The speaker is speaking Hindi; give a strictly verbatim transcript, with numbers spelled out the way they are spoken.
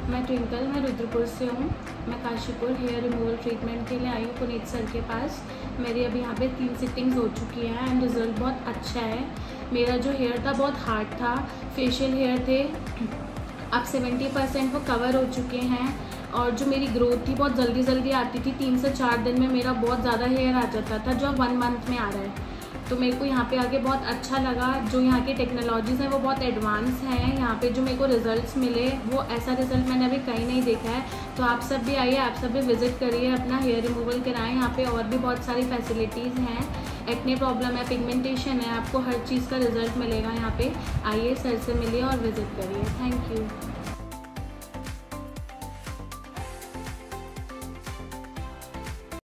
मैं ट्विंकल, मैं रुद्रपुर से हूँ। मैं काशीपुर हेयर रिमूवल ट्रीटमेंट के लिए आई हूँ पुनीत सर के पास। मेरी अभी यहाँ पे तीन सिटिंग्स हो चुकी हैं एंड रिज़ल्ट बहुत अच्छा है। मेरा जो हेयर था बहुत हार्ड था, फेशियल हेयर थे, अब सेवेंटी परसेंट वो कवर हो चुके हैं। और जो मेरी ग्रोथ थी बहुत जल्दी जल्दी आती थी, तीन से चार दिन में मेरा बहुत ज़्यादा हेयर आ जाता था, जो अब वन मंथ में आ रहा है। तो मेरे को यहाँ पे आके बहुत अच्छा लगा। जो यहाँ की टेक्नोलॉजीज़ हैं वो बहुत एडवांस हैं। यहाँ पे जो मेरे को रिजल्ट्स मिले वो ऐसा रिजल्ट मैंने अभी कहीं नहीं देखा है। तो आप सब भी आइए, आप सब भी विजिट करिए, अपना हेयर रिमूवल कराएं। यहाँ पे और भी बहुत सारी फैसिलिटीज़ हैं। एक्ने प्रॉब्लम है, पिगमेंटेशन है, आपको हर चीज़ का रिजल्ट मिलेगा। यहाँ पे आइए, सर से मिलिए और विजिट करिए। Thank you.